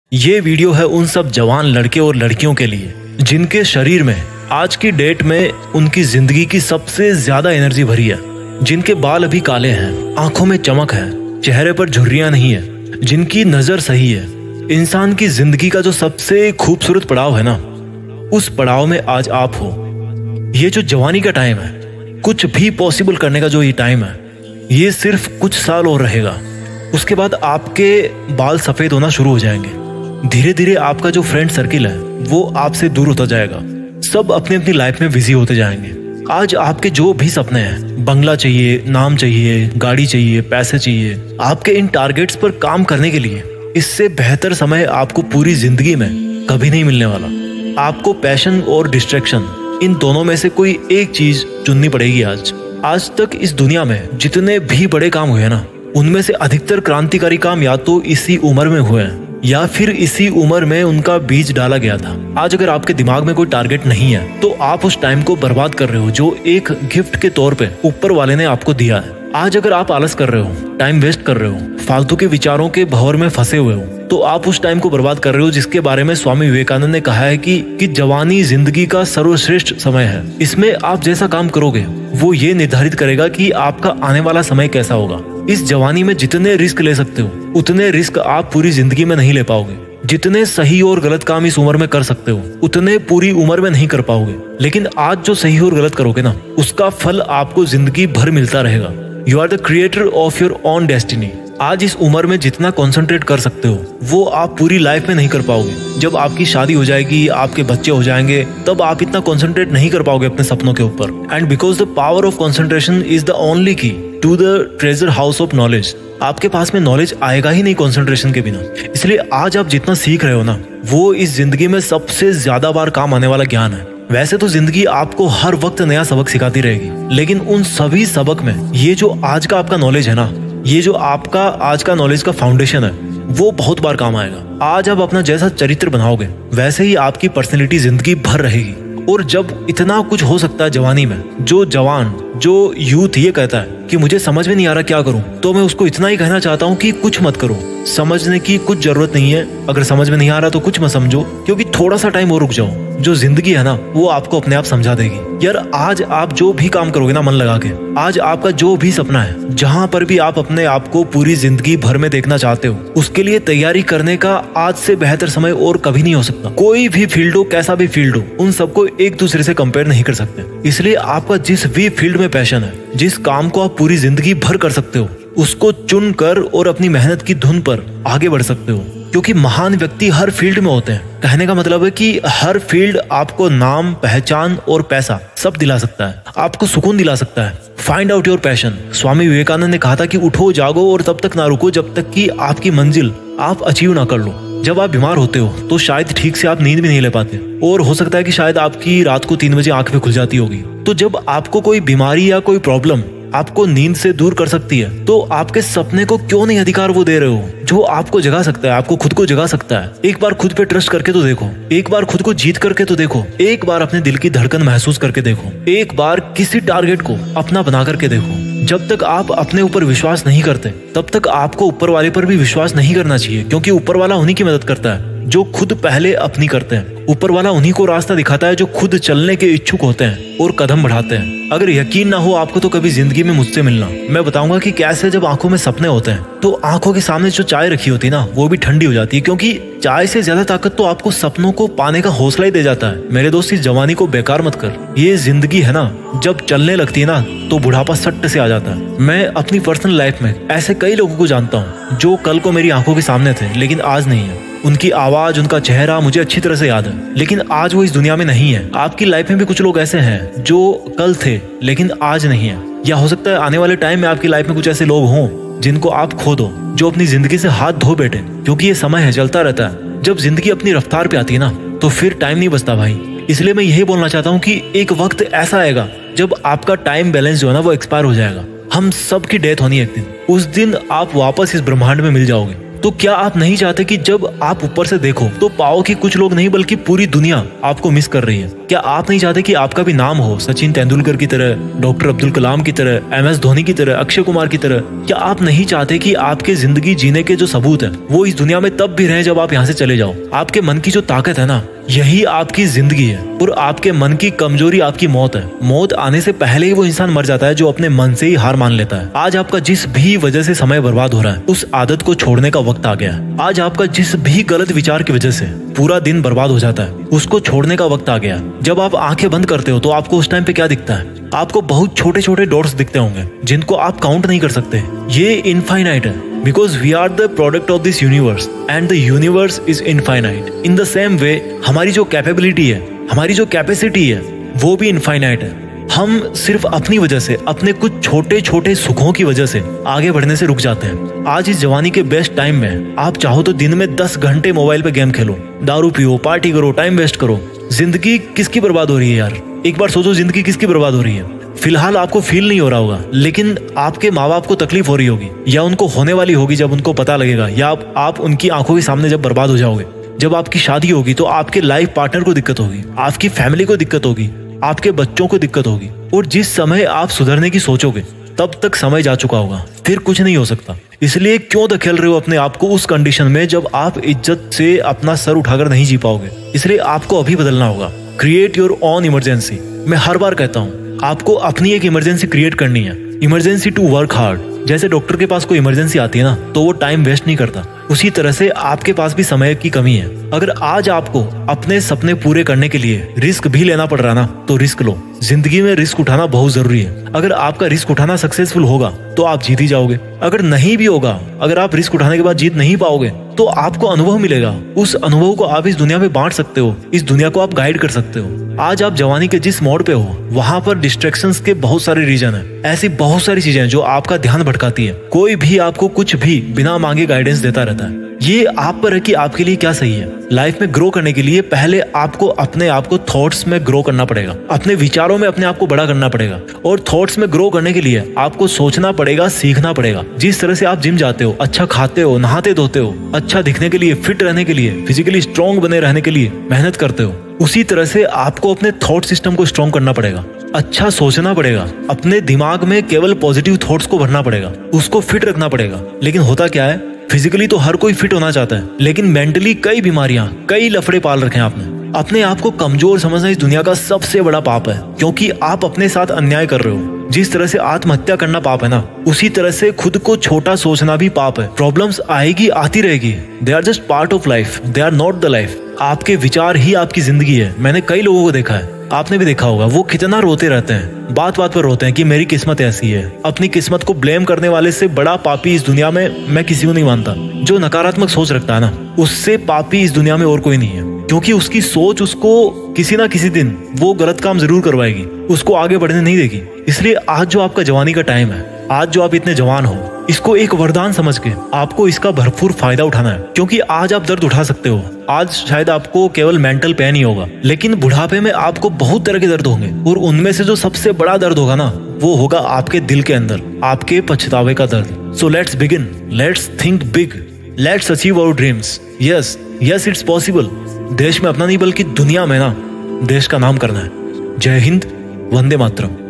ये वीडियो है उन सब जवान लड़के और लड़कियों के लिए जिनके शरीर में आज की डेट में उनकी जिंदगी की सबसे ज्यादा एनर्जी भरी है, जिनके बाल अभी काले हैं, आंखों में चमक है, चेहरे पर झुर्रियां नहीं है, जिनकी नजर सही है। इंसान की जिंदगी का जो सबसे खूबसूरत पड़ाव है ना, उस पड़ाव में आज आप हो। ये जो जवानी का टाइम है, कुछ भी पॉसिबल करने का जो ये टाइम है, ये सिर्फ कुछ साल और रहेगा। उसके बाद आपके बाल सफेद होना शुरू हो जाएंगे। धीरे धीरे आपका जो फ्रेंड सर्किल है वो आपसे दूर होता जाएगा। सब अपनी अपनी लाइफ में बिजी होते जाएंगे। आज आपके जो भी सपने हैं, बंगला चाहिए, नाम चाहिए, गाड़ी चाहिए, पैसे चाहिए, आपके इन टारगेट्स पर काम करने के लिए इससे बेहतर समय आपको पूरी जिंदगी में कभी नहीं मिलने वाला। आपको पैशन और डिस्ट्रैक्शन, इन दोनों में से कोई एक चीज चुननी पड़ेगी। आज तक इस दुनिया में जितने भी बड़े काम हुए ना, उनमें से अधिकतर क्रांतिकारी काम या तो इसी उम्र में हुए हैं या फिर इसी उम्र में उनका बीज डाला गया था। आज अगर आपके दिमाग में कोई टारगेट नहीं है तो आप उस टाइम को बर्बाद कर रहे हो जो एक गिफ्ट के तौर पे ऊपर वाले ने आपको दिया है। आज अगर आप आलस कर रहे हो, टाइम वेस्ट कर रहे हो, फालतू के विचारों के भंवर में फंसे हुए हो, तो आप उस टाइम को बर्बाद कर रहे हो जिसके बारे में स्वामी विवेकानंद ने कहा है कि जवानी जिंदगी का सर्वश्रेष्ठ समय है। इसमें आप जैसा काम करोगे वो ये निर्धारित करेगा कि आपका आने वाला समय कैसा होगा। इस जवानी में जितने रिस्क ले सकते हो उतने रिस्क आप पूरी जिंदगी में नहीं ले पाओगे। जितने सही और गलत काम इस उम्र में कर सकते हो उतने पूरी उम्र में नहीं कर पाओगे। लेकिन आज जो सही और गलत करोगे ना, उसका फल आपको जिंदगी भर मिलता रहेगा। You are the creator of your own destiny. आज इस उम्र में जितना कंसंट्रेट कर सकते हो वो आप पूरी लाइफ में नहीं कर पाओगे। जब आपकी शादी हो जाएगी, आपके बच्चे हो जाएंगे, तब आप इतना कंसंट्रेट नहीं कर पाओगे अपने सपनों के ऊपर। And because the power of concentration is the only key to the treasure house of knowledge. आपके पास में नॉलेज आएगा ही नहीं कंसंट्रेशन के बिना। इसलिए आज आप जितना सीख रहे हो ना, वो इस जिंदगी में सबसे ज्यादा बार काम आने वाला ज्ञान है। वैसे तो जिंदगी आपको हर वक्त नया सबक सिखाती रहेगी, लेकिन उन सभी सबक में ये जो आज का आपका नॉलेज है ना, ये जो आपका आज का नॉलेज का फाउंडेशन है, वो बहुत बार काम आएगा। आज आप अपना जैसा चरित्र बनाओगे वैसे ही आपकी पर्सनैलिटी जिंदगी भर रहेगी। और जब इतना कुछ हो सकता है जवानी में, जो जवान, जो यूथ ये कहता है कि मुझे समझ में नहीं आ रहा क्या करूं, तो मैं उसको इतना ही कहना चाहता हूं कि कुछ मत करो। समझने की कुछ जरूरत नहीं है। अगर समझ में नहीं आ रहा तो कुछ मत समझो, क्योंकि थोड़ा सा टाइम और रुक जाओ। जो जिंदगी है ना, वो आपको अपने आप समझा देगी। यार आज आप जो भी काम करोगे ना मन लगा के, आज आपका जो भी सपना है, जहां पर भी आप अपने आप को पूरी जिंदगी भर में देखना चाहते हो, उसके लिए तैयारी करने का आज से बेहतर समय और कभी नहीं हो सकता। कोई भी फील्ड हो, कैसा भी फील्ड हो, उन सबको एक दूसरे से कंपेयर नहीं कर सकते। इसलिए आपका जिस भी फील्ड में पैशन है, जिस काम को आप पूरी जिंदगी भर कर सकते हो, उसको चुन कर और अपनी मेहनत की धुन पर आगे बढ़ सकते हो। क्योंकि महान व्यक्ति हर फील्ड में होते हैं। कहने का मतलब है कि हर फील्ड आपको नाम, पहचान और पैसा सब दिला सकता है, आपको सुकून दिला सकता है। Find out your passion. Swami Vivekananda ने कहा था कि उठो, जागो और तब तक ना रुको जब तक कि आपकी मंजिल आप अचीव ना कर लो। जब आप बीमार होते हो तो शायद ठीक से आप नींद भी नहीं ले पाते, और हो सकता है कि शायद आपकी रात को 3 बजे आंख भी खुल जाती होगी। तो जब आपको कोई बीमारी या कोई प्रॉब्लम आपको नींद से दूर कर सकती है, तो आपके सपने को क्यों नहीं अधिकार वो दे रहे हो जो आपको जगा सकता है, आपको खुद को जगा सकता है। एक बार खुद पे ट्रस्ट करके तो देखो, एक बार खुद को जीत करके तो देखो, एक बार अपने दिल की धड़कन महसूस करके देखो, एक बार किसी टारगेट को अपना बना करके देखो। जब तक आप अपने ऊपर विश्वास नहीं करते तब तक आपको ऊपर वाले पर भी विश्वास नहीं करना चाहिए, क्योंकि ऊपर वाला उन्हीं की मदद करता है जो खुद पहले अपनी करते हैं। ऊपर वाला उन्हीं को रास्ता दिखाता है जो खुद चलने के इच्छुक होते हैं और कदम बढ़ाते हैं। अगर यकीन ना हो आपको तो कभी जिंदगी में मुझसे मिलना, मैं बताऊंगा कि कैसे जब आंखों में सपने होते हैं तो आंखों के सामने जो चाय रखी होती है ना, वो भी ठंडी हो जाती है। क्योंकि चाय से ज्यादा ताकत तो आपको सपनों को पाने का हौसला ही दे जाता है। मेरे दोस्त, इस जवानी को बेकार मत कर। ये जिंदगी है ना, जब चलने लगती है ना तो बुढ़ापा सट्ट से आ जाता है। मैं अपनी पर्सनल लाइफ में ऐसे कई लोगों को जानता हूँ जो कल को मेरी आंखों के सामने थे लेकिन आज नहीं है। उनकी आवाज, उनका चेहरा मुझे अच्छी तरह से याद है, लेकिन आज वो इस दुनिया में नहीं है। आपकी लाइफ में भी कुछ लोग ऐसे हैं जो कल थे लेकिन आज नहीं है। या हो सकता है आने वाले टाइम में आपकी लाइफ में कुछ ऐसे लोग हों जिनको आप खो दो, जो अपनी जिंदगी से हाथ धो बैठे। क्योंकि ये समय है, चलता रहता है। जब जिंदगी अपनी रफ्तार पे आती है ना, तो फिर टाइम नहीं बचता भाई। इसलिए मैं यही बोलना चाहता हूँ कि एक वक्त ऐसा आएगा जब आपका टाइम बैलेंस जो है ना, वो एक्सपायर हो जाएगा। हम सब की डेथ होनी है एक दिन। उस दिन आप वापस इस ब्रह्मांड में मिल जाओगे। तो क्या आप नहीं चाहते कि जब आप ऊपर से देखो तो पाओ कि कुछ लोग नहीं बल्कि पूरी दुनिया आपको मिस कर रही है। क्या आप नहीं चाहते कि आपका भी नाम हो सचिन तेंदुलकर की तरह, डॉक्टर अब्दुल कलाम की तरह, MS धोनी की तरह, अक्षय कुमार की तरह? क्या आप नहीं चाहते कि आपके जिंदगी जीने के जो सबूत है वो इस दुनिया में तब भी रहे जब आप यहाँ से चले जाओ? आपके मन की जो ताकत है ना, यही आपकी जिंदगी है। और आपके मन की कमजोरी आपकी मौत है। मौत आने से पहले ही वो इंसान मर जाता है जो अपने मन से ही हार मान लेता है। आज आपका जिस भी वजह से समय बर्बाद हो रहा है, उस आदत को छोड़ने का वक्त आ गया है। आज आपका जिस भी गलत विचार की वजह से पूरा दिन बर्बाद हो जाता है, उसको छोड़ने का वक्त आ गया। जब आप आंखें बंद करते हो तो आपको उस टाइम पे क्या दिखता है? आपको बहुत छोटे छोटे डॉट्स दिखते होंगे जिनको आप काउंट नहीं कर सकते। ये इनफाइनाइट है, because we are the product of this universe and the universe is infinite. In the same way, हमारी जो कैपेबिलिटी है, हमारी जो कैपेसिटी है, वो भी इनफाइनाइट है। हम सिर्फ अपनी वजह से, अपने कुछ छोटे छोटे सुखों की वजह से आगे बढ़ने से रुक जाते हैं। आज इस जवानी के बेस्ट टाइम में आप चाहो तो दिन में 10 घंटे मोबाइल पे गेम खेलो, दारू पियो, पार्टी करो, टाइम वेस्ट करो। जिंदगी किसकी बर्बाद हो रही है यार? एक बार सोचो, जिंदगी किसकी बर्बाद हो रही है? फिलहाल आपको फील नहीं हो रहा होगा, लेकिन आपके माँ बाप को तकलीफ हो रही होगी, या उनको होने वाली होगी जब उनको पता लगेगा, या आप उनकी आंखों के सामने जब बर्बाद हो जाओगे। जब आपकी शादी होगी तो आपके लाइफ पार्टनर को दिक्कत होगी, आपकी फैमिली को दिक्कत होगी, आपके बच्चों को दिक्कत होगी। और जिस समय आप सुधरने की सोचोगे तब तक समय जा चुका होगा, फिर कुछ नहीं हो सकता। इसलिए क्यों धकेल रहे हो अपने आप को उस कंडीशन में जब आप इज्जत से अपना सर उठाकर नहीं जी पाओगे? इसलिए आपको अभी बदलना होगा। Create your own emergency. मैं हर बार कहता हूँ, आपको अपनी एक इमरजेंसी क्रिएट करनी है। Emergency to work hard. जैसे डॉक्टर के पास कोई इमरजेंसी आती है ना, तो वो टाइम वेस्ट नहीं करता, उसी तरह से आपके पास भी समय की कमी है। अगर आज आपको अपने सपने पूरे करने के लिए रिस्क भी लेना पड़ रहा ना, तो रिस्क लो। जिंदगी में रिस्क उठाना बहुत जरूरी है। अगर आपका रिस्क उठाना सक्सेसफुल होगा तो आप जीत ही जाओगे। अगर नहीं भी होगा, अगर आप रिस्क उठाने के बाद जीत नहीं पाओगे, तो आपको अनुभव मिलेगा। उस अनुभव को आप इस दुनिया में बांट सकते हो, इस दुनिया को आप गाइड कर सकते हो। आज आप जवानी के जिस मोड़ पे हो, वहां पर डिस्ट्रैक्शंस के बहुत सारे रीजन है। ऐसी बहुत सारी चीजें हैं जो आपका ध्यान भटकाती है। कोई भी आपको कुछ भी बिना मांगे गाइडेंस देता रहता है। ये आप पर है कि आपके लिए क्या सही है। लाइफ में ग्रो करने के लिए पहले आपको अपने आप को थॉट्स में ग्रो करना पड़ेगा, अपने विचारों में अपने आप को बड़ा करना पड़ेगा। और थॉट्स में ग्रो करने के लिए आपको सोचना पड़ेगा, सीखना पड़ेगा। जिस तरह से आप जिम जाते हो, अच्छा खाते हो, नहाते धोते हो, अच्छा दिखने के लिए, फिट रहने के लिए, फिजिकली स्ट्रॉन्ग बने रहने के लिए मेहनत करते हो, उसी तरह से आपको अपने थॉट सिस्टम को स्ट्रॉन्ग करना पड़ेगा। अच्छा सोचना पड़ेगा, अपने दिमाग में केवल पॉजिटिव थॉट्स को भरना पड़ेगा, उसको फिट रखना पड़ेगा। लेकिन होता क्या है, फिजिकली तो हर कोई फिट होना चाहता है, लेकिन मेंटली कई बीमारियां, कई लफड़े पाल रखे हैं आपने। अपने आप को कमजोर समझना इस दुनिया का सबसे बड़ा पाप है, क्योंकि आप अपने साथ अन्याय कर रहे हो। जिस तरह से आत्महत्या करना पाप है ना, उसी तरह से खुद को छोटा सोचना भी पाप है। प्रॉब्लम्स आएगी, आती रहेगी। They are just part of life, they are not the life. आपके विचार ही आपकी जिंदगी है। मैंने कई लोगों को देखा है, आपने भी देखा होगा, वो कितना रोते रहते हैं, बात बात पर रोते हैं कि मेरी किस्मत ऐसी है। अपनी किस्मत को ब्लेम करने वाले से बड़ा पापी इस दुनिया में मैं किसी को नहीं मानता। जो नकारात्मक सोच रखता है ना, उससे पापी इस दुनिया में और कोई नहीं है, क्योंकि उसकी सोच उसको किसी ना किसी दिन वो गलत काम जरूर करवाएगी, उसको आगे बढ़ने नहीं देगी। इसलिए आज जो आपका जवानी का टाइम है, आज जो आप इतने जवान हो, इसको एक वरदान समझ के आपको इसका भरपूर फायदा उठाना है। क्योंकि आज आप दर्द उठा सकते हो। आज शायद आपको केवल मेंटल पेन ही होगा, लेकिन बुढ़ापे में आपको बहुत तरह के दर्द होंगे, और उनमें से जो सबसे बड़ा दर्द होगा ना, वो होगा आपके दिल के अंदर, आपके पछतावे का दर्द। So let's begin, let's think big, let's achieve our dreams. Yes yes, it's possible. देश में अपना नहीं बल्कि दुनिया में ना देश का नाम करना है। जय हिंद, वंदे मातरम।